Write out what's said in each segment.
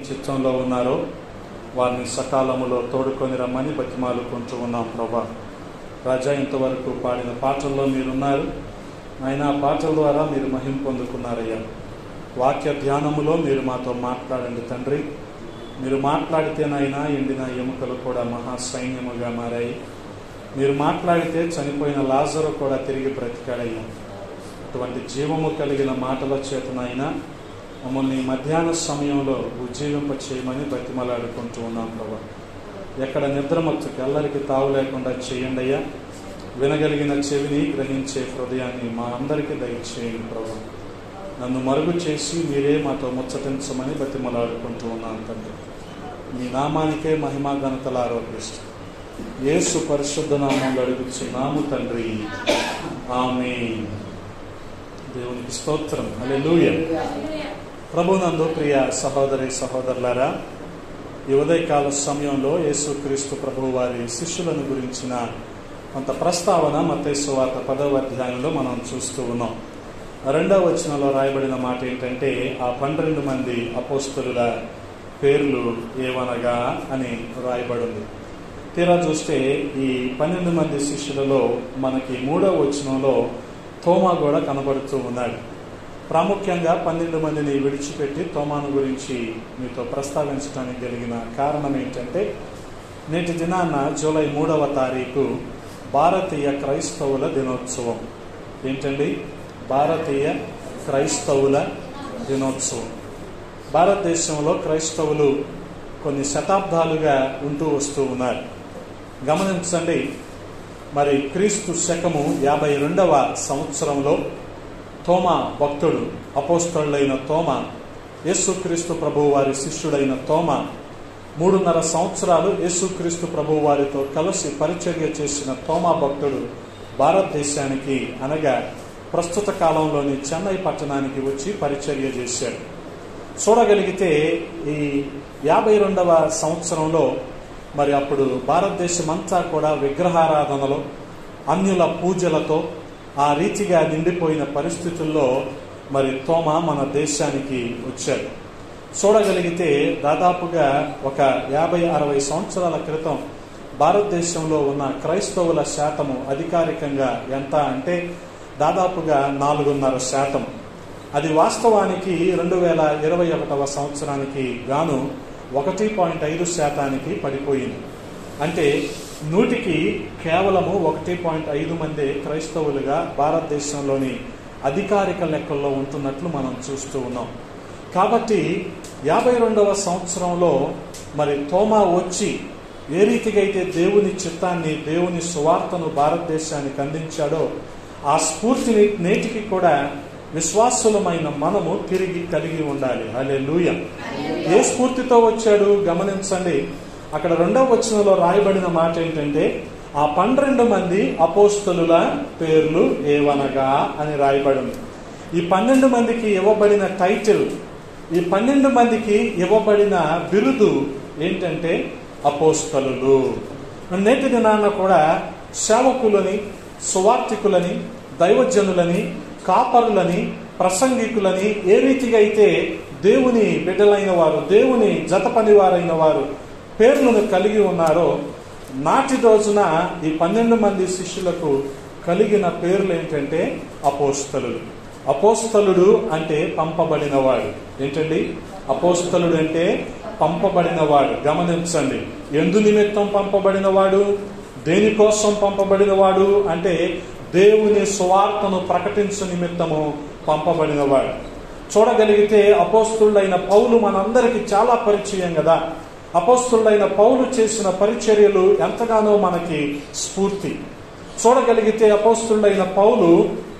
చిత్తంలో ఉన్నారో వారిని సకాలములో తోడుకొని రమ్మని బతిమాలుకుంటూ ఉన్నాం ప్రభా. రాజా, ఇంతవరకు పాడిన పాటల్లో మీరున్నారు ఆయన. ఆ పాటల ద్వారా మీరు మహిమ పొందుకున్నారయ్యా. వాక్య ధ్యానములో మీరు మాతో మాట్లాడండి తండ్రి. మీరు మాట్లాడితేనైనా ఎండిన ఎముకలు కూడా మహాసైన్యముగా మారాయి. మీరు మాట్లాడితే చనిపోయిన లాజరు కూడా తిరిగి బ్రతికాడయ్యా. అటువంటి జీవము కలిగిన మాటల చేతనైనా మమ్మల్ని మధ్యాహ్న సమయంలో ఉజ్జీవింప చేయమని బతిమలాడుకుంటూ ఉన్నాం ప్రభా. ఎక్కడ నిద్రమత్తుకు ఎల్లరికి తావు లేకుండా చేయండి అయ్యా. వినగలిగిన చెవిని, గ్రహించే హృదయాన్ని మా అందరికీ దయచేయండి ప్రభా. నన్ను మరుగు చేసి మీరే మాతో ముచ్చటించమని బతిమలాడుకుంటూ ఉన్నాను తండ్రి. మీ నామానికే మహిమా ఘనతలు ఆరోపిస్తూ యేసు పరిశుద్ధ నామంలో అడుగుచున్నాము తండ్రి, ఆమేన్. దేవునికి స్తోత్రం, హల్లెలూయా. ప్రభునందు ప్రియ సహోదరి సహోదరులారా, ఈ ఉదయకాల సమయంలో యేసుక్రీస్తు ప్రభువు వారి శిష్యులను గురించిన కొంత ప్రస్తావన మత్తయి సువార్త 10వ అధ్యాయంలో మనం చూస్తూ ఉన్నాం. 2వ వచనంలో రాయబడిన మాట ఏంటంటే, ఆ 12 మంది అపోస్తలుల పేర్లు ఏవనగా అని రాయబడింది. తీరా చూస్తే ఈ 12 మంది శిష్యులలో మనకి 3వ వచనంలో తోమా కూడా కనబడుతూ ఉన్నాడు. ప్రాముఖ్యంగా 12 మందిని విడిచిపెట్టి తోమాను గురించి మీతో ప్రస్తావించడానికి కలిగిన కారణం ఏంటంటే, నేటి దినాన జూలై 3వ తారీఖు భారతీయ క్రైస్తవుల దినోత్సవం. ఏంటండి? భారతీయ క్రైస్తవుల దినోత్సవం. భారతదేశంలో క్రైస్తవులు కొన్ని శతాబ్దాలుగా ఉంటూ వస్తూ ఉన్నారు. గమనించండి, మరి క్రీస్తు శకము 52వ సంవత్సరంలో తోమా భక్తుడు, అపోస్తలుడైన తోమా, యేసుక్రీస్తు ప్రభువు వారి శిష్యుడైన తోమా 3.5 సంవత్సరాలు యేసుక్రీస్తు ప్రభువు వారితో కలిసి పరిచర్య చేసిన తోమా భక్తుడు భారతదేశానికి అనగా ప్రస్తుత కాలంలోని చెన్నై పట్టణానికి వచ్చి పరిచర్య చేశాడు. చూడగలిగితే ఈ 52వ సంవత్సరంలో మరి అప్పుడు భారతదేశమంతా కూడా విగ్రహారాధనలో, అన్యుల పూజలతో ఆ రీతిగా నిండిపోయిన పరిస్థితుల్లో మరి తోమా మన దేశానికి వచ్చాడు. చూడగలిగితే దాదాపుగా ఒక 50-60 సంవత్సరాల క్రితం భారతదేశంలో ఉన్న క్రైస్తవుల శాతము అధికారికంగా ఎంత అంటే దాదాపుగా 4.5%. అది వాస్తవానికి 2021వ సంవత్సరానికి గాను 1.5% పడిపోయింది. అంటే 100కి కేవలము 1.5 మంది క్రైస్తవులుగా భారతదేశంలోని అధికారిక లెక్కల్లో ఉంటున్నట్లు మనం చూస్తూ ఉన్నాం. కాబట్టి 52వ సంవత్సరంలో మరి తోమా వచ్చి ఏ రీతిగా అయితే దేవుని చిత్తాన్ని, దేవుని సువార్తను భారతదేశానికి అందించాడో ఆ స్ఫూర్తిని నేటికి కూడా విశ్వాసులమైన మనము తిరిగి కలిగి ఉండాలి. హల్లెలూయా. ఏ స్ఫూర్తితో వచ్చాడు గమనించండి. అక్కడ 2వ వచనంలో రాయబడిన మాట ఏంటంటే, ఆ 12 మంది అపోస్తలుల పేర్లు ఏవనగా అని రాయబడింది. ఈ 12 మందికి ఇవ్వబడిన టైటిల్, ఈ 12 మందికి ఇవ్వబడిన బిరుదు ఏంటంటే అపోస్తలులు. నేటి దినాన కూడా సేవకులని, సువార్తికులని, దైవజనులని, కాపరులని, ప్రసంగికులని ఏ రీతిగా అయితే దేవుని బిడ్డలైన వారు, దేవుని జత పనివారైన వారు పేర్లను కలిగి ఉన్నారో, నాటి రోజున ఈ 12 మంది శిష్యులకు కలిగిన పేర్లు ఏంటంటే అపోస్తలులు. అపోస్తలుడు అంటే పంపబడినవాడు. ఏంటండి? అపోస్తలుడు అంటే పంపబడినవాడు. గమనించండి, ఎందు నిమిత్తం పంపబడినవాడు, దేనికోసం పంపబడినవాడు అంటే దేవుని సువార్తను ప్రకటించు నిమిత్తము పంపబడినవాడు. చూడగలిగితే అపోస్తలుడైన పౌలు మనందరికీ చాలా పరిచయం కదా. అపోస్తలుడైన పౌలు చేసిన పరిచర్యలు ఎంతగానో మనకి స్ఫూర్తి. చూడగలిగితే అపోస్తలుడైన పౌలు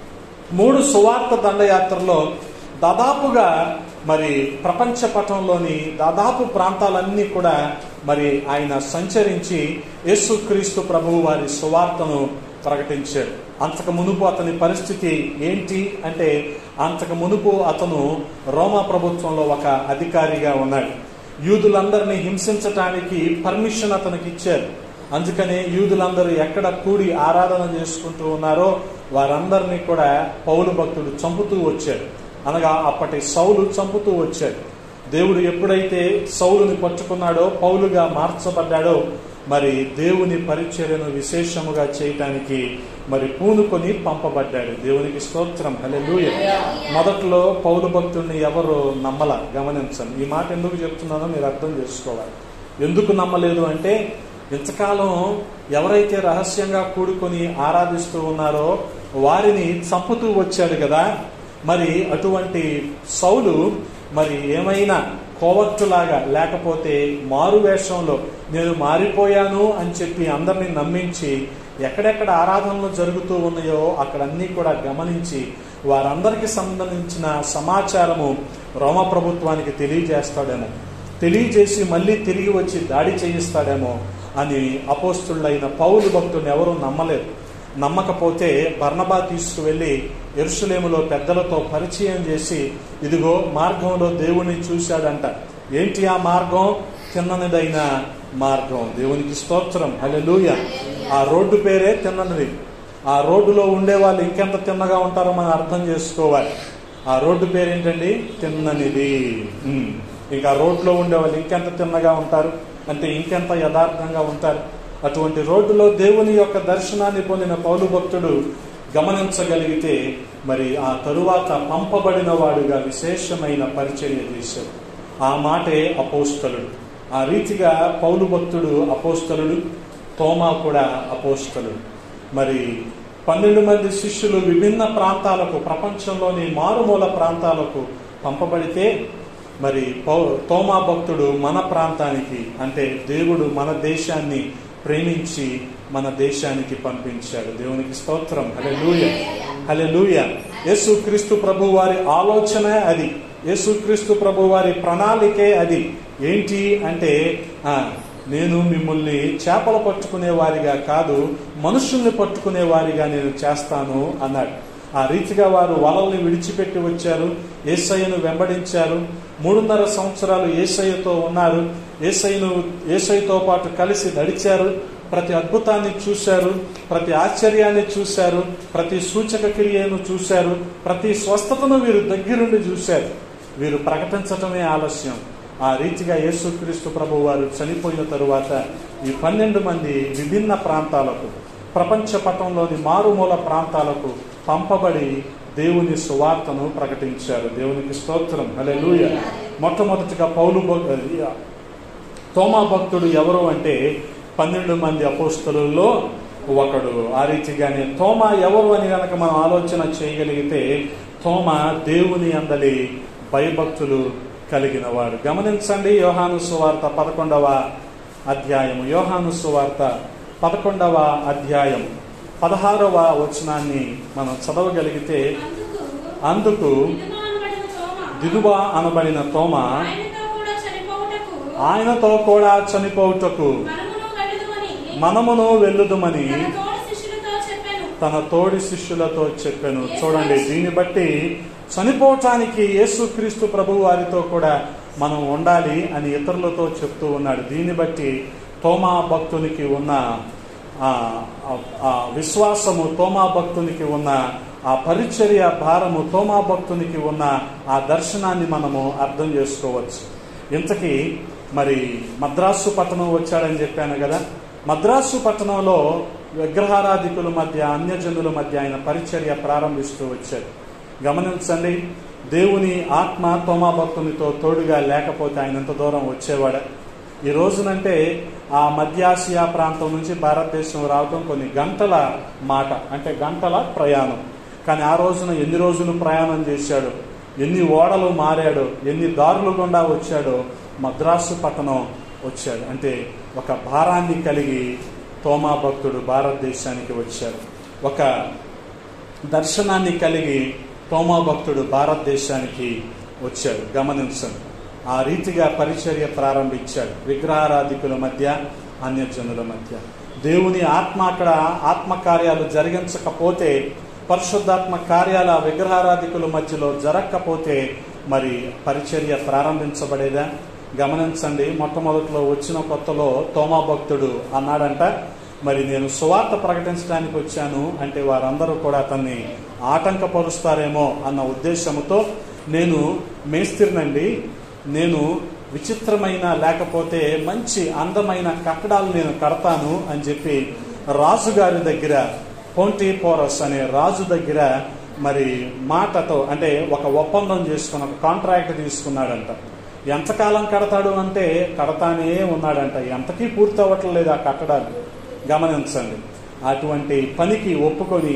3 సువార్త దండయాత్రలో దాదాపుగా మరి ప్రపంచ పటంలోని దాదాపు ప్రాంతాలన్నీ కూడా మరి ఆయన సంచరించి యేసుక్రీస్తు ప్రభువు వారి సువార్తను ప్రకటించాడు. అంతకు మునుపు అతని పరిస్థితి ఏంటి అంటే, అంతకు మునుపు అతను రోమా ప్రభుత్వంలో ఒక అధికారిగా ఉన్నాడు. యూదులందరినీ హింసించటానికి పర్మిషన్ అతనికి ఇచ్చారు. అందుకనే యూదులందరూ ఎక్కడ కూడి ఆరాధన చేసుకుంటూ ఉన్నారో వారందరినీ కూడా పౌలు భక్తుడు చంపుతూ వచ్చాడు. అనగా అప్పటి సౌలు చంపుతూ వచ్చాడు. దేవుడు ఎప్పుడైతే సౌలుని పట్టుకున్నాడో, పౌలుగా మార్చబడ్డాడో, మరి దేవుని పరిచర్యను విశేషముగా చేయటానికి మరి పూనుకొని పంపబడ్డాడు. దేవునికి స్తోత్రం, హల్లెలూయా. మొదట్లో పౌలు భక్తుడిని ఎవరు నమ్మల. గమనించండి, ఈ మాట ఎందుకు చెప్తున్నానో మీరు అర్థం చేసుకోవాలి. ఎందుకు నమ్మలేదు అంటే, ఇంతకాలం ఎవరైతే రహస్యంగా కూడుకొని ఆరాధిస్తూ ఉన్నారో వారిని చంపుతూ వచ్చాడు కదా. మరి అటువంటి సౌలు మరి ఏమైనా కోవర్టులాగా, లేకపోతే మారు వేషంలో నేను మారిపోయాను అని చెప్పి అందరినీ నమ్మించి ఎక్కడెక్కడ ఆరాధనలు జరుగుతూ ఉన్నాయో అక్కడన్నీ కూడా గమనించి వారందరికీ సంబంధించిన సమాచారము రోమా ప్రభుత్వానికి తెలియజేస్తాడేమో, తెలియజేసి మళ్ళీ తిరిగి వచ్చి దాడి చేయిస్తాడేమో అని అపోస్తులైన పౌలు భక్తుడిని ఎవరూ నమ్మలేదు. నమ్మకపోతే బర్నబా తీసుకువెళ్ళి యెరూషలేములో పెద్దలతో పరిచయం చేసి, ఇదిగో మార్గంలో దేవుణ్ణి చూశాడంట. ఏంటి ఆ మార్గం? తిన్ననిదైన మార్గం. దేవునికి స్తోత్రం, హల్లెలూయా. ఆ రోడ్డు పేరే తిన్ననిది. ఆ రోడ్డులో ఉండే వాళ్ళు ఇంకెంత తిన్నగా ఉంటారో మనం అర్థం చేసుకోవాలి. ఆ రోడ్డు పేరేంటండి? తిన్ననిది. ఇంకా రోడ్లో ఉండే వాళ్ళు ఇంకెంత తిన్నగా ఉంటారు అంటే ఇంకెంత యథార్థంగా ఉంటారు. అటువంటి రోడ్డులో దేవుని యొక్క దర్శనాన్ని పొందిన పౌలు భక్తుడు గమనించగలిగితే మరి ఆ తరువాత పంపబడిన వాడుగా విశేషమైన పరిచర్య చేశాడు. ఆ మాటే అపోస్తలుడు. ఆ రీతిగా పౌలు భక్తుడు అపోస్తలుడు, తోమా కూడా అపోస్తలుడు. మరి 12 మంది శిష్యులు విభిన్న ప్రాంతాలకు, ప్రపంచంలోని మారుమూల ప్రాంతాలకు పంపబడితే మరి తోమా భక్తుడు మన ప్రాంతానికి, అంటే దేవుడు మన దేశాన్ని ప్రేమించి మన దేశానికి పంపించాడు. దేవునికి స్తోత్రం, హల్లెలూయా, హల్లెలూయా. యేసుక్రీస్తు ప్రభు వారి ఆలోచన అది, యేసుక్రీస్తు ప్రభు వారి ప్రణాళికే అది. ఏంటి అంటే, నేను మిమ్మల్ని చేపలు పట్టుకునే వారిగా కాదు, మనుషుల్ని పట్టుకునే వారిగా నేను చేస్తాను అన్నాడు. ఆ రీతిగా వారు వలల్ని విడిచిపెట్టి వచ్చారు, యేసయ్యను వెంబడించారు. 3.5 సంవత్సరాలు యేసయ్యతో ఉన్నారు. యేసయ్యతో పాటు కలిసి నడిచారు. ప్రతి అద్భుతాన్ని చూశారు, ప్రతి ఆశ్చర్యాన్ని చూశారు, ప్రతి సూచక క్రియను చూశారు, ప్రతి స్వస్థతను వీరు దగ్గరుండి చూశారు. వీరు ప్రకటించటమే ఆలస్యం. ఆ రీతిగా యేసుక్రీస్తు ప్రభు వారు చనిపోయిన తరువాత ఈ 12 మంది విభిన్న ప్రాంతాలకు, ప్రపంచ పటంలోని మారుమూల ప్రాంతాలకు పంపబడి దేవుని సువార్తను ప్రకటించారు. దేవునికి స్తోత్రం, హల్లెలూయా. మొట్టమొదటిగా తోమా భక్తుడు ఎవరు అంటే 12 మంది అపోస్తలుల్లో ఒకడు. ఆ రీతిగానే తోమా ఎవరు అని కనుక మనం ఆలోచన చేయగలిగితే, తోమా దేవుని అందలి భయభక్తులు కలిగిన వాడు. గమనించండి, యోహాను సువార్త 11వ అధ్యాయము, యోహాను సువార్త 11వ అధ్యాయం 16వ వచనాన్ని మనం చదవగలిగితే, అందుకు దిదుబా అనబడిన తోమా ఆయనతో కూడా చనిపోవుటకు మనమును వెళ్ళుదుమని తన తోడి శిష్యులతో చెప్పాను. చూడండి, దీన్ని బట్టి చనిపోవటానికి యేసుక్రీస్తు ప్రభు వారితో కూడా మనం ఉండాలి అని ఇతరులతో చెప్తూ ఉన్నాడు. దీన్ని బట్టి తోమా భక్తునికి ఉన్న ఆ విశ్వాసము, తోమా భక్తునికి ఉన్న ఆ పరిచర్య భారము, తోమా భక్తునికి ఉన్న ఆ దర్శనాన్ని మనము అర్థం చేసుకోవచ్చు. ఇంతకీ మరి మద్రాసు పట్టణం వచ్చాడని చెప్పాను కదా. మద్రాసు పట్టణంలో విగ్రహారాధికుల మధ్య, అన్యజనుల మధ్య ఆయన పరిచర్య ప్రారంభిస్తూ వచ్చాడు. గమనించండి, దేవుని ఆత్మ తోమా భక్తునితో తోడుగా లేకపోతే ఆయన ఎంత దూరం వచ్చేవాడు. ఈ రోజునంటే ఆ మధ్యాసియా ప్రాంతం నుంచి భారతదేశం రావడం కొన్ని గంటల మాట, అంటే గంటల ప్రయాణం. కానీ ఆ రోజున ఎన్ని రోజులు ప్రయాణం చేశాడో, ఎన్ని ఓడలు మారాడో, ఎన్ని దారులు గుండా వచ్చాడో మద్రాసు పట్టణం వచ్చాడు. అంటే ఒక భారాన్ని కలిగి తోమా భక్తుడు భారతదేశానికి వచ్చాడు. ఒక దర్శనాన్ని కలిగి తోమా భక్తుడు భారతదేశానికి వచ్చాడు. గమనించండి, ఆ రీతిగా పరిచర్య ప్రారంభించాడు. విగ్రహారాధికుల మధ్య, అన్యజనుల మధ్య. దేవుని ఆత్మ అక్కడ ఆత్మకార్యాలు జరిగించకపోతే, పరిశుద్ధాత్మ కార్యాల విగ్రహారాధికుల మధ్యలో జరగకపోతే మరి పరిచర్య ప్రారంభించబడేదా? గమనించండి, మొట్టమొదటిలో వచ్చిన కొత్తలో తోమా భక్తుడు అన్నాడంట, మరి నేను సువార్త ప్రకటించడానికి వచ్చాను అంటే వారందరూ కూడా అతన్ని ఆటంకపరుస్తారేమో అన్న ఉద్దేశంతో, నేను మేస్త్రినండి, నేను విచిత్రమైన లేకపోతే మంచి అందమైన కట్టడాలు నేను కడతాను అని చెప్పి రాజుగారి దగ్గర, పొంటిపోరస్ అనే రాజు దగ్గర మరి మాటతో, అంటే ఒక ఒప్పందం చేసుకుని ఒక కాంట్రాక్ట్ తీసుకున్నాడంట. ఎంతకాలం కడతాడు అంటే కడతానే ఉన్నాడంట. ఎంతకీ పూర్తి అవ్వట్లేదు ఆ కట్టడాలు. గమనించండి. అటువంటి పనికి ఒప్పుకొని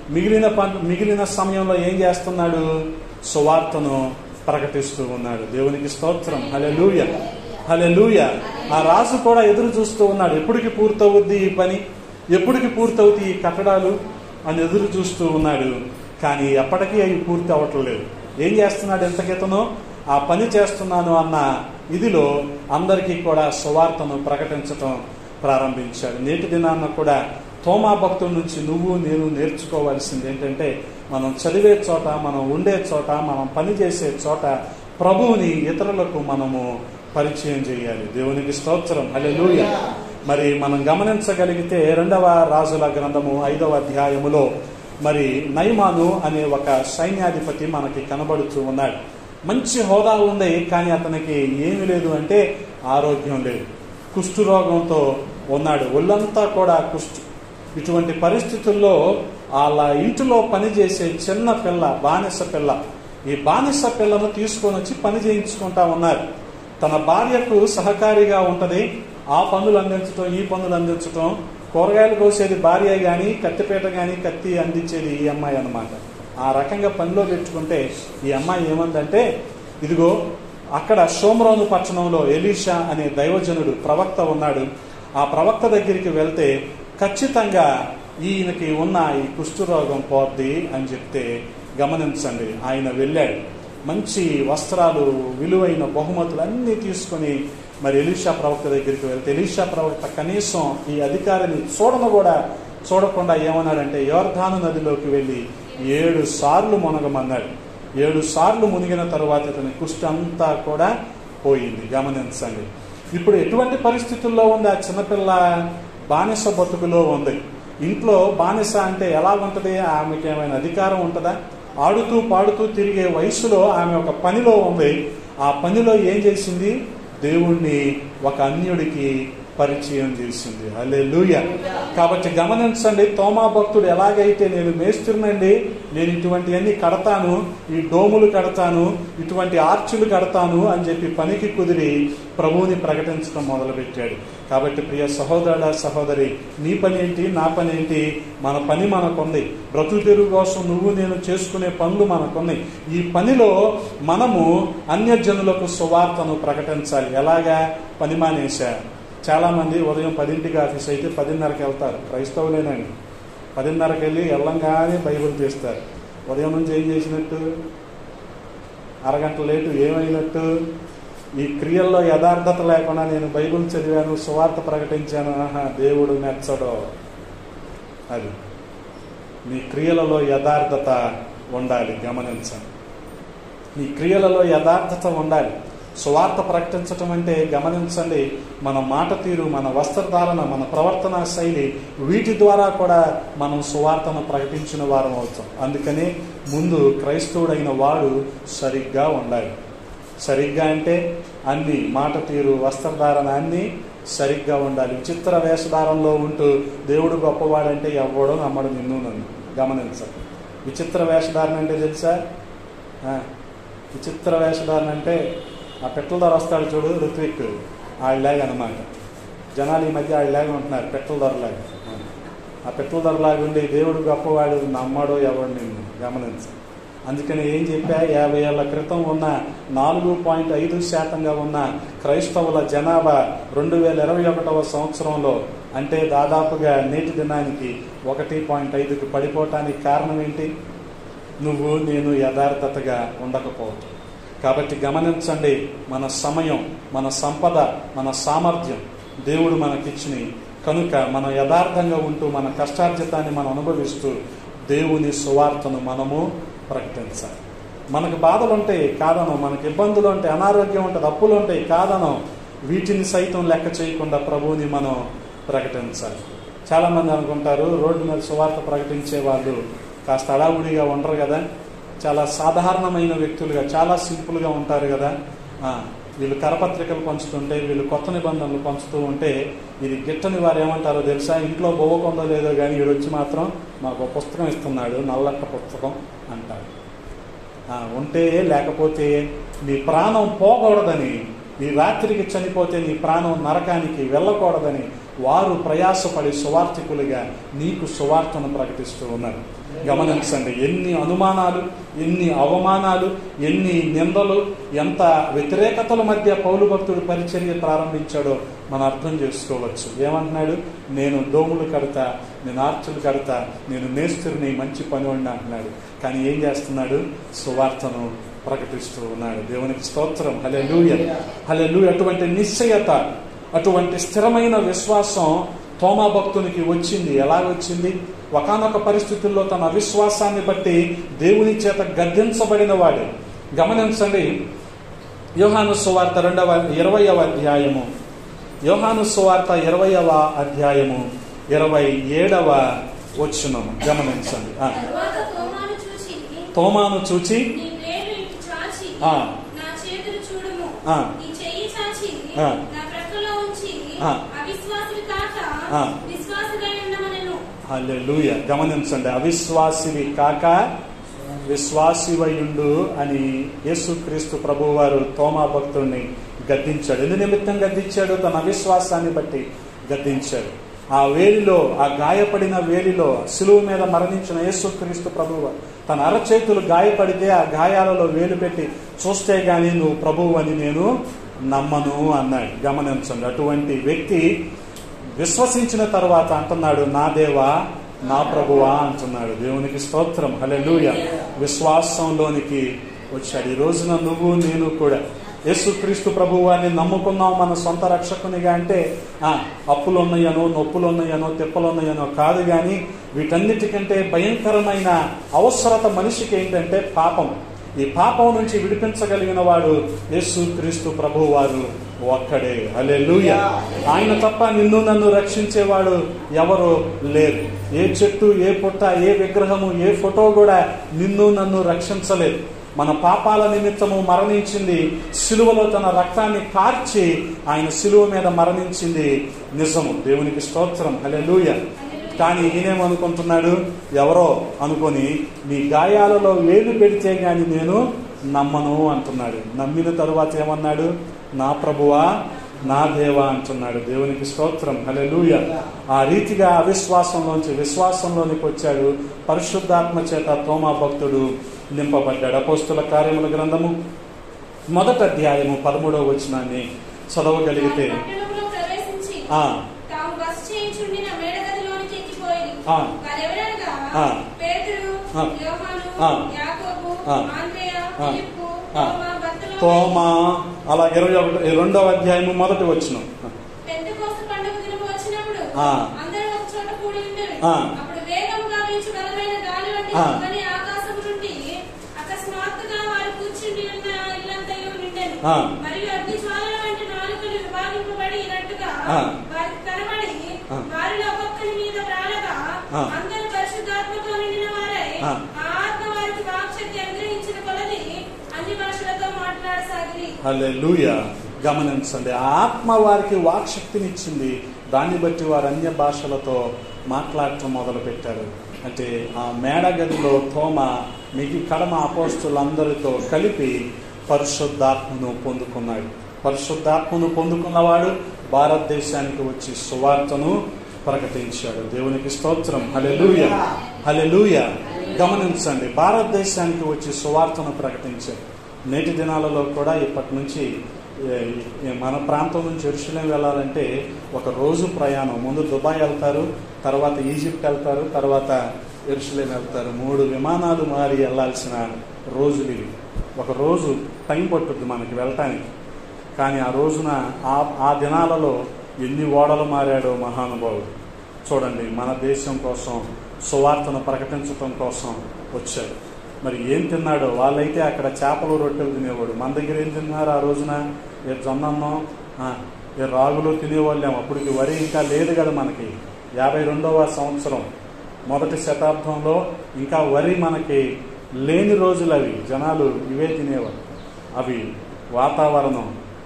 మిగిలిన సమయంలో ఏం చేస్తున్నాడు? సువార్తను ప్రకటిస్తూ ఉన్నాడు. దేవునికి స్తోత్రం. హల్లెలూయా, హల్లెలూయా. ఆ రాజు కూడా ఎదురు చూస్తూ ఉన్నాడు. ఎప్పటికి పూర్తవుద్ది ఈ పని, ఎప్పటికి పూర్తవుతాయి ఈ కట్టడాలు అని ఎదురు చూస్తూ ఉన్నాడు. కానీ ఎప్పటికీ అవి పూర్తి అవ్వట్లేదు. ఏం చేస్తున్నాడు? ఎంతకితనో ఆ పని చేస్తున్నాను అన్న ఇదిలో అందరికీ కూడా సువార్తను ప్రకటించటం ప్రారంభించాడు. నేటి దినాన్న కూడా తోమా భక్తుల నుంచి నువ్వు నేను నేర్చుకోవాల్సింది ఏంటంటే, మనం చదివే చోట, మనం ఉండే చోట, మనం పని చేసే చోట ప్రభువుని ఇతరులకు మనము పరిచయం చేయాలి. దేవునికి స్తోత్రం. హల్లెలూయా. మరి మనం గమనించగలిగితే 2వ రాజుల గ్రంథము 5వ అధ్యాయములో మరి నయమాను అనే ఒక సైన్యాధిపతి మనకి కనబడుతూ ఉన్నాడు. మంచి హోదా ఉంది, కానీ అతనికి ఏమి లేదు అంటే ఆరోగ్యం లేదు. కుష్ఠరోగంతో ఉన్నాడు. ఒళ్ళంతా కూడా కుష్ఠు. ఇటువంటి పరిస్థితుల్లో వాళ్ళ ఇంటిలో పనిచేసే చిన్న పిల్ల, బానిస పిల్ల, ఈ బానిస పిల్లను తీసుకొని వచ్చి పని చేయించుకుంటా ఉన్నారు. తన భార్యకు సహకారిగా ఉంటది. ఆ పనులు అందించటం, ఈ పనులు అందించటం. కూరగాయలు కోసేది భార్య గాని, కత్తిపేట గాని, కత్తి అందించేది ఈ అమ్మాయి అన్నమాట. ఆ రకంగా పనిలో పెట్టుకుంటే ఈ అమ్మాయి ఏమందంటే, ఇదిగో అక్కడ షోమ్రోను పట్టణంలో ఎలీషా అనే దైవజనుడు ప్రవక్త ఉన్నాడు. ఆ ప్రవక్త దగ్గరికి వెళ్తే ఖచ్చితంగా ఈయనకి ఉన్న ఈ కుష్ఠరోగం పోద్ది అని చెప్తే, గమనించండి, ఆయన వెళ్ళాడు. మంచి వస్త్రాలు, విలువైన బహుమతులు అన్నీ తీసుకొని మరి ఎలీషా ప్రవక్త దగ్గరికి వెళ్తే, ఎలీషా ప్రవక్త కనీసం ఈ అధికారిని చూడకుండా ఏమన్నాడంటే, యోర్దాను నదిలోకి వెళ్ళి 7 సార్లు మునగమన్నాడు. 7 సార్లు మునిగిన తరువాత ఇతని కుష్ఠ అంతా కూడా పోయింది. గమనించండి. ఇప్పుడు ఎటువంటి పరిస్థితుల్లో ఉంది ఆ చిన్నపిల్ల? బానిస బతుకులో ఉంది. ఇంట్లో బానిస అంటే ఎలా ఉంటుంది? ఆమెకి ఏమైనా అధికారం ఉంటుందా? ఆడుతూ పాడుతూ తిరిగే వయసులో ఆమె ఒక పనిలో ఉంది. ఆ పనిలో ఏం చేసింది? దేవుణ్ణి ఒక అన్యుడికి పరిచయం చేసింది. హల్లెలూయా. కాబట్టి గమనించండి, తోమా భక్తుడు ఎలాగైతే నేను మేస్త్రినండి, నేను ఇటువంటివన్నీ కడతాను, ఈ డోములు కడతాను, ఇటువంటి ఆర్చులు కడతాను అని చెప్పి పనికి కుదిరి ప్రభువుని ప్రకటించడం మొదలుపెట్టాడు. కాబట్టి ప్రియ సహోదరుడా, సహోదరి, నీ పని ఏంటి, నా పని ఏంటి? మన పని మనకుంది. బ్రతుకు తెరువు కోసం నువ్వు నేను చేసుకునే పనులు మనకున్నాయి. ఈ పనిలో మనము అన్యజనులకు సువార్తను ప్రకటించాలి. ఎలాగా? పని మానేశా. చాలా మంది ఉదయం 10ంటికి ఆఫీస్ అయితే 10:30కి వెళ్తారు. క్రైస్తవులేనండి. 10:30కి వెళ్ళి వెళ్ళంగానే బైబిల్ తీస్తారు. ఉదయం నుంచి ఏం చేసినట్టు? అరగంట లేటు ఏమైనట్టు? ఈ క్రియల్లో యథార్థత లేకుండా నేను బైబిల్ చదివాను, సువార్త ప్రకటించాను, దేవుడు మెచ్చడో. అది నీ క్రియలలో యథార్థత ఉండాలి. గమనించండి, నీ క్రియలలో యథార్థత ఉండాలి. సువార్త ప్రకటించటం అంటే గమనించండి, మన మాట తీరు, మన వస్త్రధారణ, మన ప్రవర్తన శైలి, వీటి ద్వారా కూడా మనం సువార్తను ప్రకటించిన వారం అవుతాం. అందుకని ముందు క్రైస్తవుడైన వాడు సరిగ్గా ఉండాలి. సరిగ్గా అంటే అన్ని, మాట తీరు, వస్త్రధారణ అన్నీ సరిగ్గా ఉండాలి. విచిత్ర వేషధారంలో ఉంటూ దేవుడు గొప్పవాడంటే ఎవడో నమ్మడు నిన్ను నన్ను. గమనించాలి. విచిత్ర వేషధారణ అంటే తెలుసా? విచిత్ర వేషధారణ అంటే ఆ పెట్టల ధర వస్తాడు చూడు, ఋత్విక్, ఆళ్ళలాగా అనమాట. జనాలు ఈ మధ్య ఆళ్ళలాగా ఉంటున్నారు, పెట్టల ధరలాగా. ఆ పెట్టల ధరలాగా ఉండి దేవుడు గొప్పవాడు నమ్మడో ఎవడు నిన్ను. గమనించు. అందుకని ఏం చెప్పా, 50 ఏళ్ల క్రితం ఉన్న 4.5% ఉన్న క్రైస్తవుల జనాభా 2021వ సంవత్సరంలో, అంటే దాదాపుగా నేటి దినానికి 1.5కి పడిపోవటానికి కారణం ఏంటి? నువ్వు నేను యథార్థతగా ఉండకపోవటం. కాబట్టి గమనించండి, మన సమయం, మన సంపద, మన సామర్థ్యం దేవుడు మనకిచ్చినాయి. కనుక మనం యథార్థంగా ఉంటూ మన కష్టార్జితాన్ని మనం అనుభవిస్తూ దేవుని సువార్తను మనము ప్రకటించాలి. మనకు బాధలు ఉంటాయి కాదనం, మనకు ఇబ్బందులు ఉంటాయి, అనారోగ్యం ఉంటుంది, అప్పులు ఉంటాయి కాదనం. వీటిని సైతం లెక్క చేయకుండా ప్రభువుని మనం ప్రకటించాలి. చాలామంది అనుకుంటారు రోడ్డు మీద సువార్త ప్రకటించే వాళ్ళు కాస్త అడావుడిగా ఉండరు కదా, చాలా సాధారణమైన వ్యక్తులుగా, చాలా సింపుల్గా ఉంటారు కదా. వీళ్ళు కరపత్రికలు పంచుతుంటే, వీళ్ళు కొత్త నిబంధనలు పంచుతూ ఉంటే, ఇది గిట్టని వారు ఏమంటారో తెలుసా? ఇంట్లో బొవ్వకుందో లేదో కానీ వీడు వచ్చి మాత్రం మాకు పుస్తకం ఇస్తున్నాడు, నల్లక్క పుస్తకం అంటాడు. ఉంటే లేకపోతే నీ ప్రాణం పోకూడదని, ఈ రాత్రికి చనిపోతే నీ ప్రాణం నరకానికి వెళ్ళకూడదని వారు ప్రయాసపడి సువార్థికులుగా నీకు సువార్తను ప్రకటిస్తూ ఉన్నారు. గమనించండి, ఎన్ని అనుమానాలు, ఎన్ని అవమానాలు, ఎన్ని నిందలు, ఎంత వ్యతిరేకతల మధ్య పౌలు భక్తుడు పరిచర్య ప్రారంభించాడో మనం అర్థం చేసుకోవచ్చు. ఏమంటున్నాడు? నేను దోములు కడతా, నేను ఆర్చులు కడతా, నేను మేస్త్రిని, మంచి పనివాడిని అంటున్నాడు. కానీ ఏం చేస్తున్నాడు? సువార్తను ప్రకటిస్తూ ఉన్నాడు. దేవునికి స్తోత్రం. హల్లెలూయా, హల్లెలూయా. అటువంటి నిశ్చయత, అటువంటి స్థిరమైన విశ్వాసం తోమా భక్తునికి వచ్చింది. ఎలా వచ్చింది? ఒకానొక పరిస్థితుల్లో తన అవిశ్వాసాన్ని బట్టి దేవుని చేత గద్దించబడిన వాడు. గమనించండి, యోహాను సువార్త 20వ అధ్యాయము, యోహాను సువార్త 20వ అధ్యాయము 27వ వచనం గమనించండి. తోమాను చూచి హల్లెలూయా. గమనించండి, అవిశ్వాసివి కాక విశ్వాసివయుండు అని యేసుక్రీస్తు ప్రభువు వారు తోమా భక్తుడిని గద్దించాడు. ఎందు నిమిత్తం గద్దించాడు? తన అవిశ్వాసాన్ని బట్టి గద్దించాడు. ఆ వేలిలో, ఆ గాయపడిన వేలిలో, శిలువ మీద మరణించిన యేసుక్రీస్తు ప్రభువు తన అరచేతులు గాయపడితే ఆ గాయాలలో వేలు పెట్టి చూస్తే గాని నువ్వు ప్రభువు అని నేను నమ్మను అన్నాడు. గమనించండి, అటువంటి వ్యక్తి విశ్వసించిన తర్వాత అంటున్నాడు, నా దేవా, నా ప్రభువా అంటున్నాడు. దేవునికి స్తోత్రం. హల్లెలూయా. విశ్వాసంలోనికి వచ్చాడు. ఈ రోజున నువ్వు నేను కూడా యేసుక్రీస్తు ప్రభువు వారిని నమ్ముకున్నాం మన సొంత రక్షకునిగా అంటే అప్పులు ఉన్నాయనో, నొప్పులు ఉన్నాయనో, తిప్పలు ఉన్నాయనో కాదు. కానీ వీటన్నిటికంటే భయంకరమైన అవసరత మనిషికి ఏంటంటే పాపం. ఈ పాపం నుంచి విడిపించగలిగిన వాడు యేసుక్రీస్తు ప్రభువు వారు ఒక్కడే. హల్లెలూయా. ఆయన తప్ప నిన్ను నన్ను రక్షించేవాడు ఎవరు లేరు. ఏ చెట్టు, ఏ పుట్ట, ఏ విగ్రహము, ఏ ఫోటో కూడా నిన్ను నన్ను రక్షించలేదు. మన పాపాల నిమిత్తము మరణించింది, సిలువలో తన రక్తాన్ని కార్చి ఆయన సిలువ మీద మరణించింది నిజము. దేవునికి స్తోత్రం. హల్లెలూయా. కానీ ఈయనేమనుకుంటున్నాడు? ఎవరో అనుకొని నీ గాయాలలో వేలు పెడితే గాని నేను నమ్మను అంటున్నాడు. నమ్మిన తరువాత ఏమన్నాడు? నా ప్రభువా, నా దేవా అంటున్నాడు. దేవునికి స్తోత్రం. హల్లెలూయా. ఆ రీతిగా అవిశ్వాసంలోంచి విశ్వాసంలోనికి వచ్చాడు. పరిశుద్ధాత్మ చేత తోమా భక్తుడు నింపబడ్డాడు. అపోస్తుల కార్యముల గ్రంథము 1వ అధ్యాయము 13వ వచనాన్ని చదవగలిగితే, తోమా, అలా 22వ అధ్యాయము 1వ వచనం, హల్లెలూయా. గమనించండి, ఆత్మ వారికి వాక్శక్తినిచ్చింది. దాన్ని బట్టి వారు అన్య భాషలతో మాట్లాడటం మొదలు పెట్టారు. అంటే ఆ మేడ గదిలో తోమా కడమ అపోస్తులందరితో కలిపి పరిశుద్ధాత్మను పొందుకున్నాడు. పరిశుద్ధాత్మను పొందుకున్నవాడు భారతదేశానికి వచ్చి సువార్తను ప్రకటించాడు. దేవునికి స్తోత్రం. హల్లెలూయా, హల్లెలూయా. గమనించండి, భారతదేశానికి వచ్చి సువార్తను ప్రకటించాడు. నేటి దినాలలో కూడా ఇప్పటి నుంచి మన ప్రాంతం నుంచి యెరూషలేం వెళ్ళాలంటే ఒక రోజు ప్రయాణం. ముందు దుబాయ్ వెళ్తారు, తర్వాత ఈజిప్ట్ వెళ్తారు, తర్వాత యెరూషలేం వెళ్తారు. 3 విమానాలు మారి వెళ్లాల్సిన రోజులు ఇవి. ఒక రోజు టైం పట్టుద్ది మనకి వెళ్ళటానికి. కానీ ఆ రోజున ఆ దినాలలో ఎన్ని ఓడలు మారాడో మహానుభావుడు. చూడండి, మన దేశం కోసం సువార్తను ప్రకటించడం కోసం వచ్చాడు. మరి ఏం తిన్నాడో? వాళ్ళైతే అక్కడ చేపలు రొట్టెలు తినేవాడు. మన దగ్గర ఏం తిన్నారు ఆ రోజున? ఏ జొన్నన్నం, ఏ రాగులు తినేవాళ్ళేమో. అప్పటికి వరి ఇంకా లేదు కదా మనకి. 52వ సంవత్సరం, 1వ శతాబ్దంలో ఇంకా వరి మనకి లేని రోజులు అవి. జనాలు ఇవే తినేవారు. అవి వాతావరణం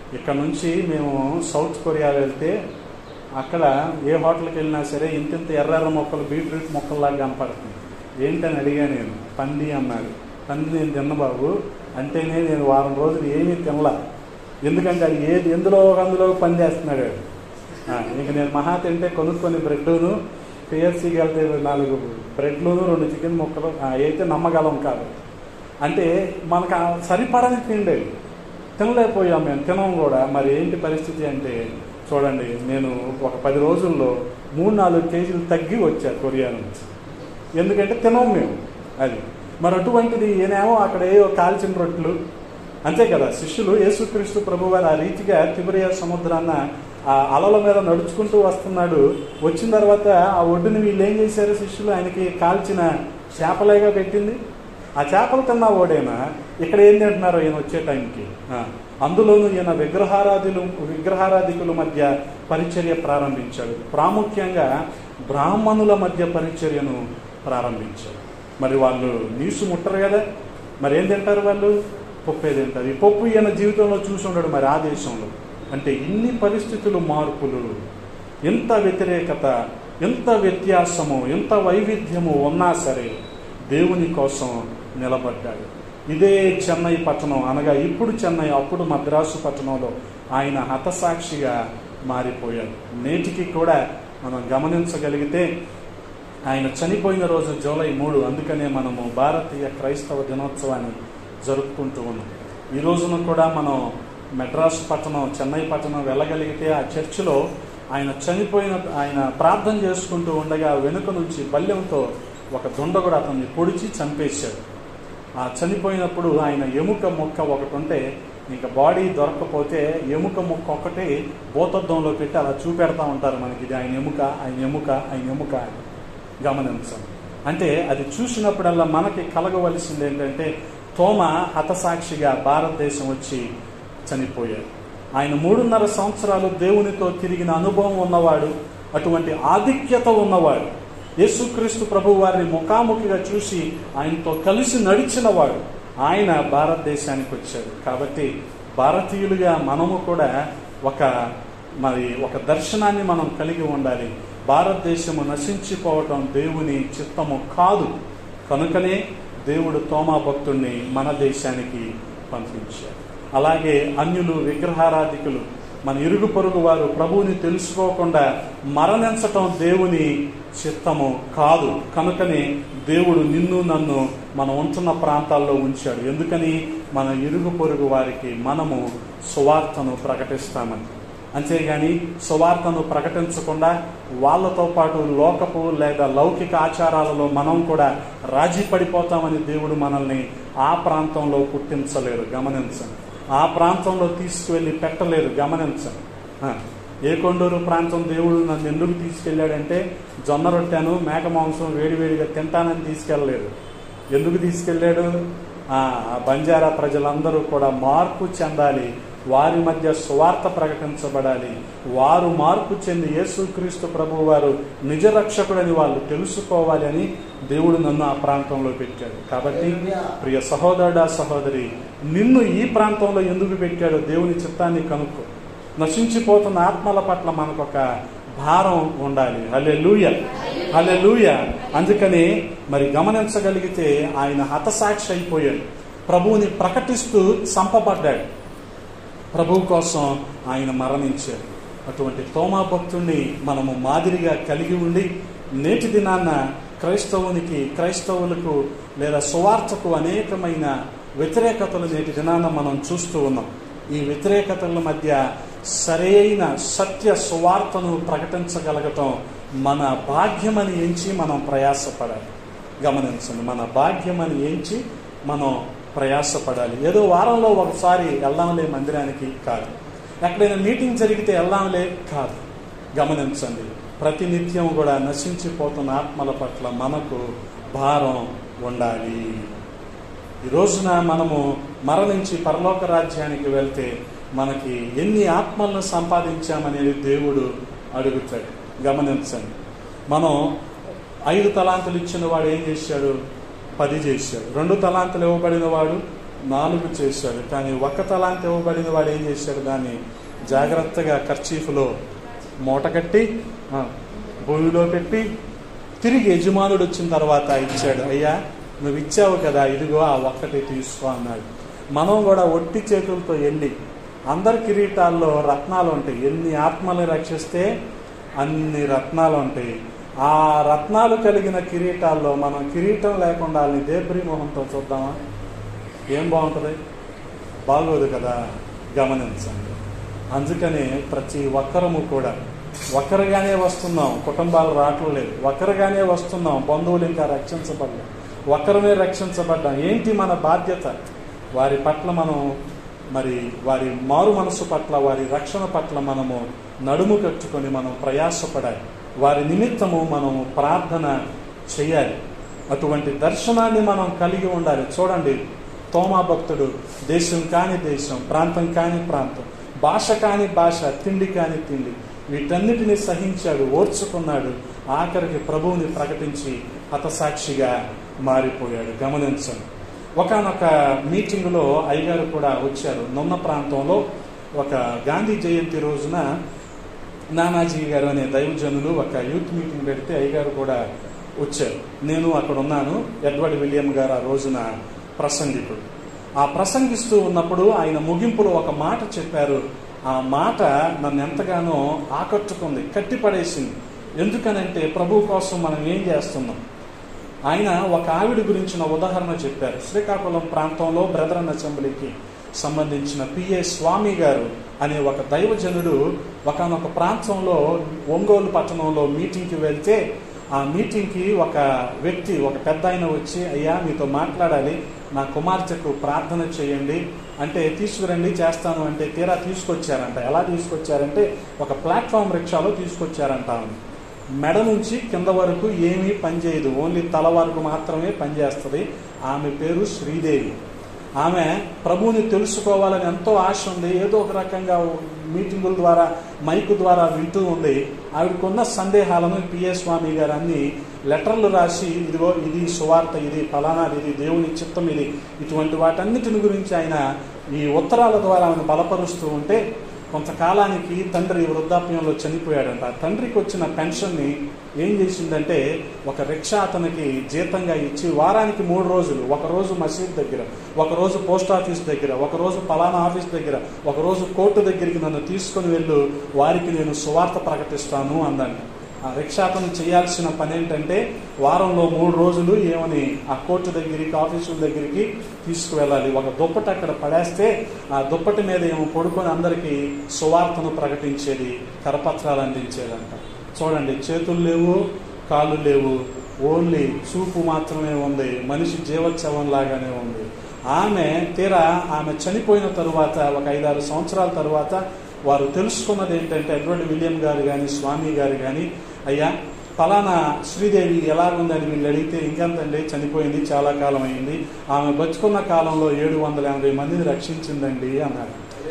ఇక్కడ నుంచి మేము సౌత్ కొరియా వెళ్తే అక్కడ ఏ హోటల్కి వెళ్ళినా సరే ఇంతింత ఎర్ర మొక్కలు బీట్రూట్ మొక్కల్లాగా కనపడుతుంది. ఏంటని అడిగా నేను. పంది అన్నాడు. పంది నేను తిన్న బాబు అంటేనే నేను వారం రోజులు ఏమీ తినలా. ఎందుకంటే అది ఏది అందులో పంది వేస్తున్నాడు. ఇంక నేను మహా తింటే కొనుక్కొని బ్రెడ్ను KFCకి వెళ్తే 4 బ్రెడ్లును 2 చికెన్ ముక్కలు అయితే నమ్మగలం కాదు. అంటే మనకు సరిపడని తిండే తినలేకపోయాం, మేము తినం కూడా. మరి ఏంటి పరిస్థితి అంటే చూడండి, నేను ఒక 10 రోజుల్లో 3-4 కేజీలు తగ్గి వచ్చా కొరియా నుంచి. ఎందుకంటే తినం మేము అది. మరి అటువంటిది ఈయనేమో అక్కడ ఏవో కాల్చిన రొట్టెలు అంతే కదా. శిష్యులు యేసుక్రీస్తు ప్రభువారు ఆ రీతిగా తిబెరియా సముద్రాన్న ఆ అలల మీద నడుచుకుంటూ వస్తున్నాడు. వచ్చిన తర్వాత ఆ ఒడ్డుని వీళ్ళు ఏం చేశారు శిష్యులు, ఆయనకి కాల్చిన చేపలేగా పెట్టింది. ఆ చేపలు తిన్నా ఓడేనా ఇక్కడ ఏం తింటున్నారో ఈయన వచ్చే టైంకి. అందులోనూ ఈయన విగ్రహారాధికుల మధ్య పరిచర్య ప్రారంభించాడు. ప్రాముఖ్యంగా బ్రాహ్మణుల మధ్య పరిచర్యను ప్రారంభించాడు. మరి వాళ్ళు నీసు ముట్టరు కదా, మరి ఏం తింటారు వాళ్ళు? పప్పే తింటారు. ఈ పప్పు ఈయన జీవితంలో చూసి ఉండడు మరి ఆ దేశంలో. అంటే ఇన్ని పరిస్థితులు, మార్పులు, ఎంత వ్యతిరేకత, ఎంత వ్యత్యాసము, ఎంత వైవిధ్యము ఉన్నా సరే దేవుని కోసం నిలబడ్డాడు. ఇదే చెన్నై పట్టణం, అనగా ఇప్పుడు చెన్నై అప్పుడు మద్రాసు పట్టణంలో ఆయన హతసాక్షిగా మారిపోయాడు. నేటికి కూడా మనం గమనించగలిగితే ఆయన చనిపోయిన రోజు జూలై 3. అందుకనే మనము భారతీయ క్రైస్తవ దినోత్సవాన్ని జరుపుకుంటూ ఉన్నాం. ఈ రోజున కూడా మనం మెడ్రాస్ పట్టణం, చెన్నై పట్టణం వెళ్ళగలిగితే ఆ చర్చిలో ఆయన ప్రార్థన చేసుకుంటూ ఉండగా వెనుక నుంచి బల్యంతో ఒక దుండగుడు అతన్ని పొడిచి చంపేశాడు. ఆ చనిపోయినప్పుడు ఆయన ఎముక ముక్క ఒకటి ఉంటే, ఇంకా బాడీ దొరకకపోతే ఎముక ముక్క ఒకటి భూతద్దంలో పెట్టి అలా చూపెడతా ఉంటారు మనకి, ఇది ఆయన ఎముక, ఆయన ఎముక, ఆయన ఎముక అని. గమనించండి. అంటే అది చూసినప్పుడల్లా మనకి కలగవలసింది ఏంటంటే తోమ హతసాక్షిగా భారతదేశం వచ్చి చనిపోయాడు. ఆయన 3.5 సంవత్సరాలు దేవునితో తిరిగిన అనుభవం ఉన్నవాడు, అటువంటి ఆధిక్యత ఉన్నవాడు, యేసుక్రీస్తు ప్రభు వారిని ముఖాముఖిగా చూసి ఆయనతో కలిసి నడిచినవాడు. ఆయన భారతదేశానికి వచ్చాడు. కాబట్టి భారతీయులుగా మనము కూడా ఒక దర్శనాన్ని మనం కలిగి ఉండాలి. భారతదేశము నశించిపోవటం దేవుని చిత్తము కాదు. కనుకనే దేవుడు తోమా భక్తుడిని మన దేశానికి పంపించాడు. అలాగే అన్యులు, విగ్రహారాధికులు, మన ఇరుగు పొరుగు వారు ప్రభువుని తెలుసుకోకుండా మరణించటం దేవుని చిత్తము కాదు. కనుకనే దేవుడు నిన్ను నన్ను మనం ఉంటున్న ప్రాంతాల్లో ఉంచాడు. ఎందుకని? మన ఇరుగు పొరుగు వారికి మనము సువార్తను ప్రకటిస్తామని. అంతేగాని సువార్తను ప్రకటించకుండా వాళ్ళతో పాటు లోకపు లేదా లౌకిక ఆచారాలలో మనం కూడా రాజీ పడిపోతామని దేవుడు మనల్ని ఆ ప్రాంతంలో పుట్టించలేరు. గమనించండి. ఆ ప్రాంతంలో తీసుకువెళ్ళి పెట్టలేరు. గమనించండి. ఏ కొండూరు ప్రాంతం దేవుడు నన్ను ఎందుకు తీసుకెళ్ళాడంటే జొన్న రొట్టెను, మేక మాంసం వేడివేడిగా తింటానని తీసుకెళ్ళలేదు. ఎందుకు తీసుకెళ్ళాడు? బంజారా ప్రజలందరూ కూడా మార్పు చెందాలి, వారి మధ్య సువార్త ప్రకటించబడాలి, వారు మార్పు చెంది యేసుక్రీస్తు ప్రభువు వారు నిజ రక్షకుడని వాళ్ళు తెలుసుకోవాలి అని దేవుడు నన్ను ఆ ప్రాంతంలో పెట్టాడు. కాబట్టి ప్రియ సహోదరుడా, సహోదరి, నిన్ను ఈ ప్రాంతంలో ఎందుకు పెట్టాడో దేవుని చిత్తాన్ని కనుక్కో. నశించిపోతున్న ఆత్మల పట్ల మనకొక భారం ఉండాలి. హల్లెలూయా, హల్లెలూయా. అందుకని మరి గమనించగలిగితే ఆయన హతసాక్షి అయిపోయాడు. ప్రభువుని ప్రకటిస్తూ చంపబడ్డాడు. ప్రభువు కోసం ఆయన మరణించాడు. అటువంటి తోమా భక్తుడిని మనము మాదిరిగా కలిగి ఉండి నేటి దినాన్న క్రైస్తవులకు లేదా సువార్తకు అనేకమైన వ్యతిరేకతలు నేటి దినాన్న మనం చూస్తూ ఉన్నాం. ఈ వ్యతిరేకతల మధ్య సరైన సత్య సువార్తను ప్రకటించగలగటం మన భాగ్యమని ఎంచి మనం ప్రయాసపడాలి. గమనించండి, మన భాగ్యమని ఎంచి మనం ప్రయాసపడాలి. ఏదో వారంలో ఒకసారి వెళ్దాంలే మందిరానికి కాదు, ఎక్కడైనా మీటింగ్ జరిగితే వెళ్దాంలే కాదు. గమనించండి, ప్రతినిత్యం కూడా నశించిపోతున్న ఆత్మల పట్ల మనకు భారం ఉండాలి. ఈ రోజున మనము మరణించి పరలోక రాజ్యానికి వెళ్తే మనకి ఎన్ని ఆత్మలను సంపాదించామనేది దేవుడు అడుగుతాడు. గమనించండి, మనం 5 తలాంతులు ఇచ్చిన వాడు ఏం చేశాడు? 10 చేశాడు. 2 తలాంతులు ఇవ్వబడిన వాడు 4 చేశాడు. కానీ ఒక్క తలాంత ఇవ్వబడిన వాడు ఏం చేశాడు? దాన్ని జాగ్రత్తగా కర్చీఫ్లో మూట కట్టి భూమిలో పెట్టి తిరిగి యజమానుడు వచ్చిన తర్వాత ఇచ్చాడు. అయ్యా నువ్వు ఇచ్చావు కదా, ఇదిగో ఆ ఒక్కటి తీసుకో అన్నాడు. మనం కూడా ఒట్టి చేతులతో వెళ్ళి, అందరి కిరీటాల్లో రత్నాలు ఉంటాయి. ఎన్ని ఆత్మల్ని రక్షిస్తే అన్ని రత్నాలు ఉంటాయి. ఆ రత్నాలు కలిగిన కిరీటాల్లో మనం కిరీటం లేకుండా వాళ్ళని దేబ్రీ మొహంతో చూద్దామా? ఏం బాగుంటుంది? బాగోదు కదా. గమనించండి. అందుకని ప్రతి ఒక్కరము కూడా ఒక్కరుగానే వస్తున్నాం, కుటుంబాలు రావట్లేదు. ఒక్కరుగానే వస్తున్నాం, బంధువులు ఇంకా రక్షించబడ్డాం, ఒక్కరమే రక్షించబడ్డాం. ఏంటి మన బాధ్యత? వారి పట్ల మనం వారి మారు మనసు పట్ల, వారి రక్షణ పట్ల మనము నడుము కట్టుకొని మనం ప్రయాసపడాలి. వారి నిమిత్తము మనము ప్రార్థన చేయాలి. అటువంటి దర్శనాన్ని మనం కలిగి ఉండాలి. చూడండి, తోమా భక్తుడు దేశం కాని దేశం, ప్రాంతం కాని ప్రాంతం, భాష కాని భాష, తిండి కాని తిండి, వీటన్నిటిని సహించాడు, ఓర్చుకున్నాడు. ఆఖరికి ప్రభువుని ప్రకటించి హతసాక్షిగా మారిపోయాడు. గమనించండి. ఒకానొక మీటింగులో అయ్యగారు కూడా వచ్చారు. నున్న ప్రాంతంలో ఒక గాంధీ జయంతి రోజున నానాజీ గారు అనే దైవజనులు ఒక యూత్ మీటింగ్ పెడితే అయ్యగారు కూడా వచ్చారు. నేను అక్కడ ఉన్నాను. ఎడ్వర్డ్ విలియం గారు ఆ రోజున ప్రసంగికుడు. ఆ ప్రసంగిస్తూ ఉన్నప్పుడు ఆయన ముగింపులో ఒక మాట చెప్పారు. ఆ మాట నన్ను ఎంతగానో ఆకట్టుకుంది, కట్టిపడేసింది. ఎందుకనంటే ప్రభు కోసం మనం ఏం చేస్తున్నాం. ఆయన ఒక ఆవిడ గురించిన ఉదాహరణ చెప్పారు. శ్రీకాకుళం ప్రాంతంలో బ్రదరన్ అసెంబ్లీకి సంబంధించిన పిఏ స్వామి గారు అనే ఒక దైవజనుడు ఒకనొక ప్రాంతంలో ఒంగోలు పట్టణంలో మీటింగ్కి వెళ్తే, ఆ మీటింగ్కి ఒక వ్యక్తి, ఒక పెద్ద ఆయన వచ్చి, అయ్యా మీతో మాట్లాడాలి, నా కుమార్తెకు ప్రార్థన చేయండి అంటే, తీసుకురండి చేస్తాను అంటే, తీరా తీసుకొచ్చారంట. ఎలా తీసుకొచ్చారంటే ఒక ప్లాట్ఫామ్ రిక్షాలో తీసుకొచ్చారంట. మెడ నుంచి కింద వరకు ఏమీ పనిచేయదు, ఓన్లీ తల వరకు మాత్రమే పనిచేస్తుంది. ఆమె పేరు శ్రీదేవి. ఆమె ప్రభువుని తెలుసుకోవాలని ఎంతో ఆశ ఉంది. ఏదో ఒక రకంగా మీటింగుల ద్వారా, మైకు ద్వారా వింటూ ఉంది. ఆవిడకున్న సందేహాలను పిఏ స్వామి గారు అన్ని లెటర్లు రాసి, ఇదిగో ఇది సువార్త, ఇది ఫలానాది, ఇది దేవుని చిత్తం, ఇది ఇటువంటి వాటన్నిటిని గురించి ఆయన ఈ ఉత్తరాల ద్వారా ఆమెను బలపరుస్తూ ఉంటే, కొంతకాలానికి తండ్రి వృద్ధాప్యంలో చనిపోయాడంట. ఆ తండ్రికి వచ్చిన పెన్షన్ని ఏం చేసిందంటే, ఒక రిక్షా అతనికి జీతంగా ఇచ్చి వారానికి 3 రోజులు, ఒకరోజు మసీద్ దగ్గర, ఒకరోజు పోస్ట్ ఆఫీస్ దగ్గర, ఒకరోజు పలానా ఆఫీస్ దగ్గర, ఒకరోజు కోర్టు దగ్గరికి నన్ను తీసుకుని వెళ్ళు, వారికి నేను సువార్త ప్రకటిస్తాను అందండి. ఆ రిక్షా అతను చేయాల్సిన పని ఏంటంటే, వారంలో 3 రోజులు ఏమని ఆ కోర్టు దగ్గరికి, ఆఫీసుల దగ్గరికి తీసుకువెళ్ళాలి. ఒక దుప్పటి అక్కడ పడేస్తే ఆ దుప్పటి మీద ఏమో పడుకొని అందరికీ సువార్తను ప్రకటించేది, కరపత్రాలు అందించేదంట. చూడండి, చేతులు లేవు, కాళ్ళు లేవు, ఓన్లీ చూపు మాత్రమే ఉంది. మనిషి జీవోత్సవం లాగానే ఉంది. ఆమె చనిపోయిన తరువాత ఒక 5-6 సంవత్సరాల తరువాత వారు తెలుసుకున్నది ఏంటంటే, ఎడ్వర్డ్ విలియం గారు కానీ, స్వామి గారు కానీ, అయ్యా ఫలానా శ్రీదేవి ఎలాగుందని వీళ్ళు అడిగితే, ఇంకెంతండి, చనిపోయింది, చాలా కాలం అయింది, ఆమె బతుకున్న కాలంలో 780 మందిని రక్షించిందండి అన్నారు.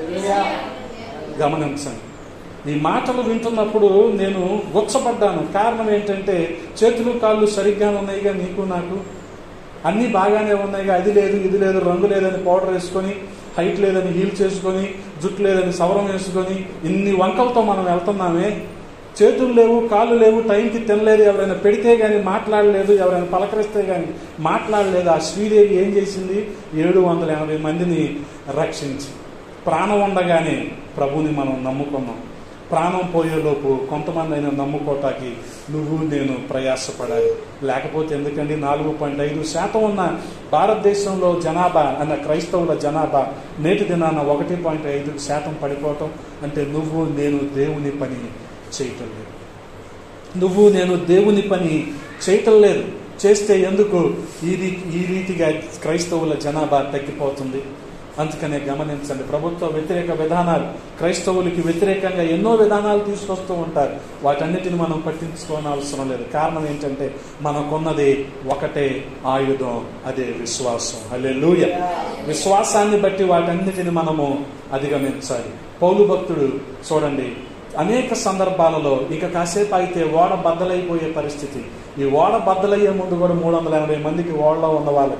గమనించండి. ఈ మాటలు వింటున్నప్పుడు నేను గుచ్చపడ్డాను. కారణం ఏంటంటే, చేతులు కాళ్ళు సరిగ్గా ఉన్నాయిగా నీకు నాకు, అన్నీ బాగానే ఉన్నాయిగా, అది లేదు ఇది లేదు, రంగు లేదని పౌడర్ వేసుకొని, హైట్ లేదని హీల్ చేసుకొని, జుట్టు లేదని సవరం వేసుకొని, ఇన్ని వంకలతో మనం వెళ్తున్నామే. చేతులు లేవు, కాళ్ళు లేవు, టైంకి తినలేదు, ఎవరైనా పెడితే కానీ మాట్లాడలేదు, ఎవరైనా పలకరిస్తే కానీ మాట్లాడలేదు. ఆ శ్రీదేవి ఏం చేసింది? 780 మందిని రక్షించి, ప్రాణం ఉండగానే ప్రభుని మనం నమ్ముకున్నాం. ప్రాణం పోయేలోపు కొంతమంది అయినా నమ్ముకోటానికి నువ్వు నేను ప్రయాసపడాలి. లేకపోతే ఎందుకండి, 4.5% ఉన్న భారతదేశంలో జనాభా అన్న క్రైస్తవుల జనాభా నేటి దినాన 1.5% పడిపోవటం అంటే, నువ్వు నేను దేవుని పని చేయటం లేదు. నువ్వు నేను దేవుని పని చేయటం లేదు. చేస్తే ఎందుకు ఈ రీతిగా క్రైస్తవుల జనాభా తగ్గిపోతుంది? అందుకనే గమనించండి, ప్రభుత్వ వ్యతిరేక విధానాలు, క్రైస్తవులకి వ్యతిరేకంగా ఎన్నో విధానాలు తీసుకొస్తూ ఉంటారు. వాటన్నిటిని మనం పట్టించుకోవాల్సిన అవసరం లేదు. కారణం ఏంటంటే, మనకున్నది ఒకటే ఆయుధం, అదే విశ్వాసం. హల్లెలూయా. విశ్వాసాన్ని బట్టి వాటన్నిటిని మనము అధిగమించాలి. పౌలు భక్తుడు చూడండి, అనేక సందర్భాలలో ఇక కాసేపు అయితే ఓడ బద్దలైపోయే పరిస్థితి. ఈ ఓడ బద్దలయ్యే ముందు కూడా 380 మందికి ఓడలో ఉన్న వాళ్ళకి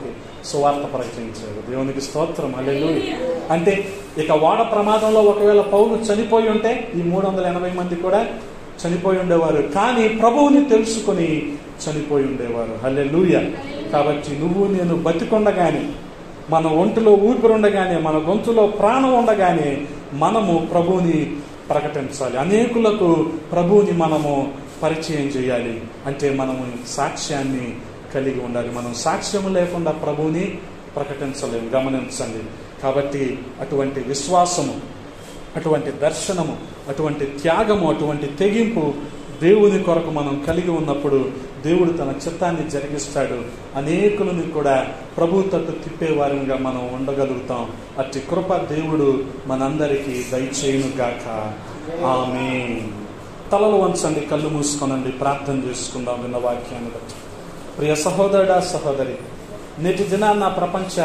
సువార్త ప్రకటించాడు. దేవునికి స్తోత్రం, హల్లెలూయా. అంటే ఇక ఓడ ప్రమాదంలో ఒకవేళ పౌలు చనిపోయి ఉంటే ఈ 380 మంది కూడా చనిపోయి ఉండేవారు. కానీ ప్రభువుని తెలుసుకొని చనిపోయి ఉండేవారు. హల్లెలూయా. కాబట్టి నువ్వు నేను బతికొండగానే, మన ఒంటిలో ఊపిరుండగానే, మన గొంతులో ప్రాణం ఉండగానే మనము ప్రభువుని ప్రకటించాలి. అనేకులకు ప్రభువుని మనము పరిచయం చేయాలి. అంటే మనము సాక్ష్యాన్ని కలిగి ఉండాలి. మనం సాక్ష్యం లేకుండా ప్రభువుని ప్రకటించలేము. గమనించండి. కాబట్టి అటువంటి విశ్వాసము, అటువంటి దర్శనము, అటువంటి త్యాగము, అటువంటి తెగింపు దేవుని కొరకు మనం కలిగి ఉన్నప్పుడు దేవుడు తన చిత్తాన్ని జరిగిస్తాడు. అనేకులను కూడా ప్రభు తట్టు తిప్పేవారంగా మనం ఉండగలుగుతాం. అట్టి కృప దేవుడు మనందరికీ దయచేయునుగాక. ఆమేన్. తలలు వంచండి, కళ్ళు మూసుకోనండి, ప్రార్థన చేసుకుందాం విన్న వాక్యాన్ని బట్టి. ప్రియ సహోదరుడా, సహోదరి, నేటి దినాన్న ప్రపంచ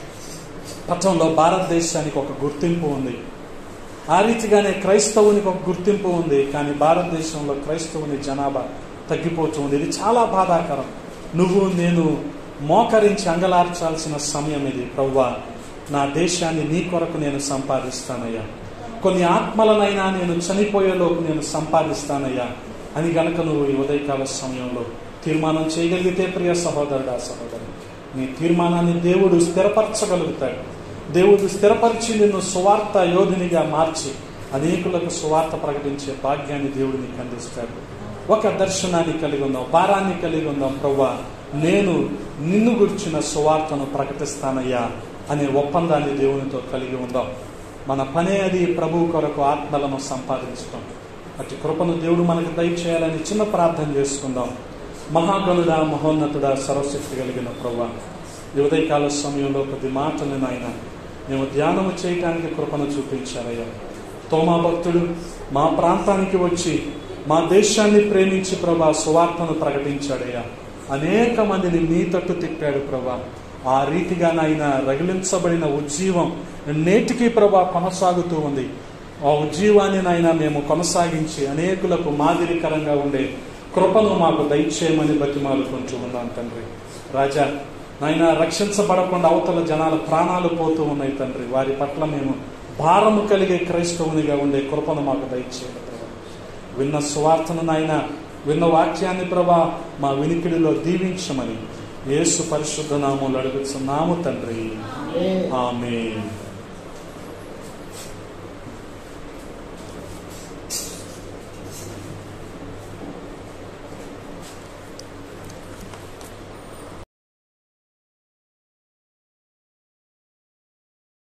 పథంలో భారతదేశానికి ఒక గుర్తింపు ఉంది. ఆ రీతిగానే క్రైస్తవునికి ఒక గుర్తింపు ఉంది. కానీ భారతదేశంలో క్రైస్తవుని జనాభా తగ్గిపోతుంది. ఇది చాలా బాధాకరం. నువ్వు నేను మోకరించి అంగలార్చాల్సిన సమయం ఇది. ప్రభువా, నా దేశాన్ని నీ కొరకు నేను సంపాదిస్తానయ్యా, కొన్ని ఆత్మలనైనా నేను చనిపోయేలోపు నేను సంపాదిస్తానయ్యా అని గనక నువ్వు ఈ ఉదయకాల సమయంలో తీర్మానం చేయగలిగితే, ప్రియ సహోదరుడా, సహోదరు, నీ తీర్మానాన్ని దేవుడు స్థిరపరచగలుగుతాడు. దేవుడు స్థిరపరిచి నిన్ను సువార్త యోధునిగా మార్చి అనేకులకు సువార్త ప్రకటించే భాగ్యాన్ని దేవుడు నీకు అందిస్తాడు. ఒక దర్శనాన్ని కలిగి ఉందాం, భారాన్ని కలిగి ఉందాం. ప్రభువా, నేను నిన్ను గురించిన సువార్తను ప్రకటిస్తానయ్యా అనే ఒప్పందాన్ని దేవునితో కలిగి ఉందాం. మన పనే అది ప్రభువు కొరకు ఆత్మలను సంపాదించడం. అటు కృపను దేవుడు మనకు దయచేయాలని చిన్న ప్రార్థన చేసుకుందాం. మహాగణుడా, మహోన్నతుడా, సర్వశక్తి కలిగిన ప్రభువా, ఈ ఉదయకాల సమయంలో కొద్ది మాటలు నాయన మేము ధ్యానము చేయటానికి కృపను చూపించారయ్యా. తోమా భక్తుడు మా ప్రాంతానికి వచ్చి మా దేశాన్ని ప్రేమించి ప్రభా సువార్తను ప్రకటించాడయ్యా. అనేక మందిని నీ తట్టు తిప్పాడు ప్రభా. ఆ రీతిగా నాయన రగిలించబడిన ఉజ్జీవం నేటికి ప్రభా కొనసాగుతూ ఉంది. ఆ ఉజ్జీవాన్ని నాయన మేము కొనసాగించి అనేకులకు మాదిరికరంగా ఉండే కృపను మాకు దయచేయమని బతిమాలుకుంటూ ఉన్నాం తండ్రి. రాజా నాయన, రక్షించబడకుండా అవతల జనాల ప్రాణాలు పోతూ ఉన్నాయి తండ్రి. వారి పట్ల మేము భారము కలిగే క్రైస్తవునిగా ఉండే కృపను మాకు దయచేయండి ప్రభా. విన్న సువార్తను నాయన, విన్న వాక్యాన్ని ప్రభా మా వినికిడిలో దీవించమని యేసు పరిశుద్ధ నామములో అడుగుతున్నాము తండ్రి. ఆమేన్.